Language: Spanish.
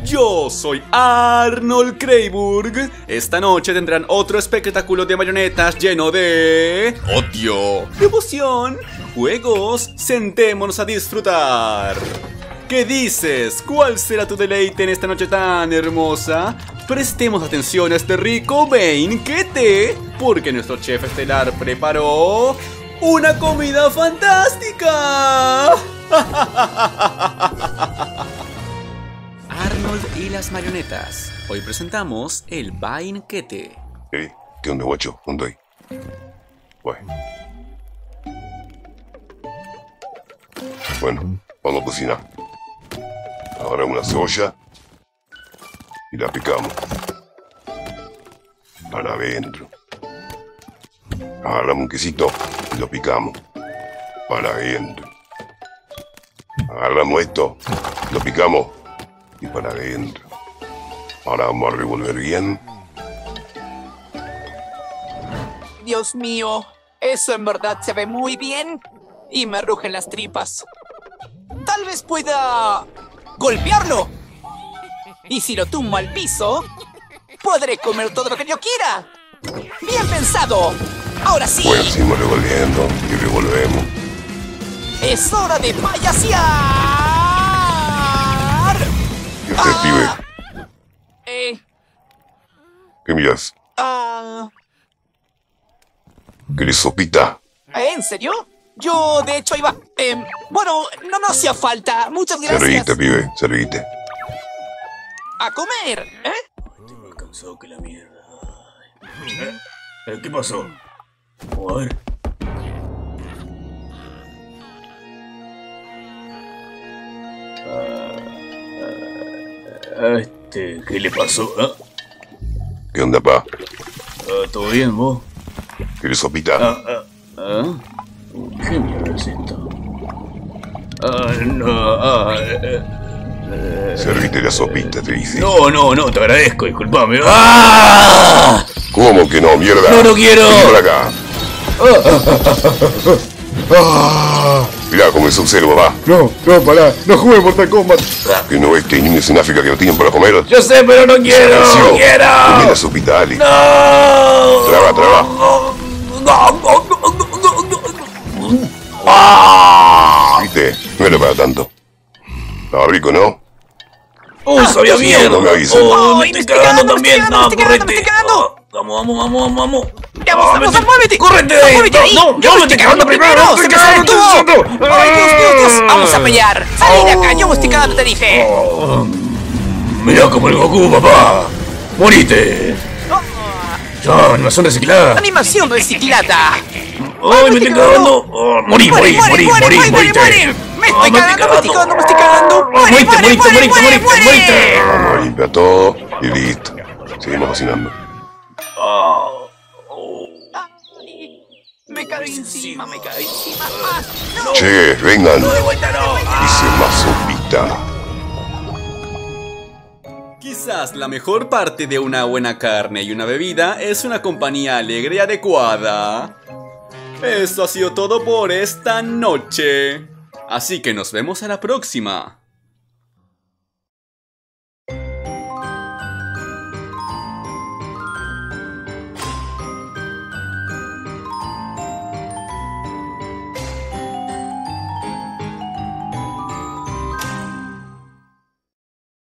Yo soy Arnold Creiburg. Esta noche tendrán otro espectáculo de marionetas lleno de odio, devoción, juegos. Sentémonos a disfrutar. ¿Qué dices? ¿Cuál será tu deleite en esta noche tan hermosa? Prestemos atención a este rico banquete, porque nuestro chef estelar preparó una comida fantástica. Arnold y las marionetas. Hoy presentamos el banquete. ¿Qué onda, guacho? ¿Dónde hay? Bueno, vamos a cocinar. Agarramos una cebolla y la picamos para adentro. Agarramos un quesito y lo picamos para adentro. Agarramos esto, lo picamos y para adentro. Ahora vamos a revolver bien. Dios mío, eso en verdad se ve muy bien y me rugen las tripas. Tal vez pueda golpearlo. Y si lo tumbo al piso, podré comer todo lo que yo quiera. ¡Bien pensado! Ahora sí. Bueno, seguimos revolviendo y revolvemos. ¡Es hora de payasear! ¿Y usted, pibe? ¿Qué miras? ¿Querés sopita? ¿En serio? Yo, de hecho, iba... bueno, no hacía falta. Muchas gracias. Servite, pibe, servite. A comer, ¿eh? Estoy más cansado que la mierda. ¿Qué pasó? A ver. ¿Qué le pasó? ¿Qué onda, pa? ¿Todo bien, vos? ¿Querés sopita? ¿Qué mierda es esto? Servite la sopita, te dice. No, te agradezco, disculpame. ¡Ah! ¿Cómo que no, mierda? No quiero. Vení por acá. Mirá cómo es un cerdo, va. No, pará, no jugué Mortal Kombat. ¿Que no ves que hay niños en África que no tienen para comer? Yo sé, pero no quiero. Desapareció. ¡No quiero! Comé la sopita, dale. ¡No! Traba. ¿Viste? No era para tanto. Estaba rico, ¿no? Sabía mierda. No me avisan. Me estoy cagando también. No, correte. Vamos. ¡Vamos, muévete! ¡Correte! No, yo me estoy cagando primero. ¡Se me sale todo! ¡Ay, Dios! ¡Vamos a pelear! ¡Salí de acá! ¡Yo me estoy cagando, te dije! Mirá como el Goku, papá. ¡Morite! Ya, animación reciclada. ¡Animación reciclada! ¡Ay, me estoy cagando! ¡Morí! ¡Me estoy cagando! ¡Morite! Vamos a limpiar todo y listo. Seguimos cocinando. Me cae encima. ¡No! Che, vengan. ¡No, de vuelta no! Hice más sopita. Quizás la mejor parte de una buena carne y una bebida es una compañía alegre y adecuada. Eso ha sido todo por esta noche. Así que nos vemos a la próxima.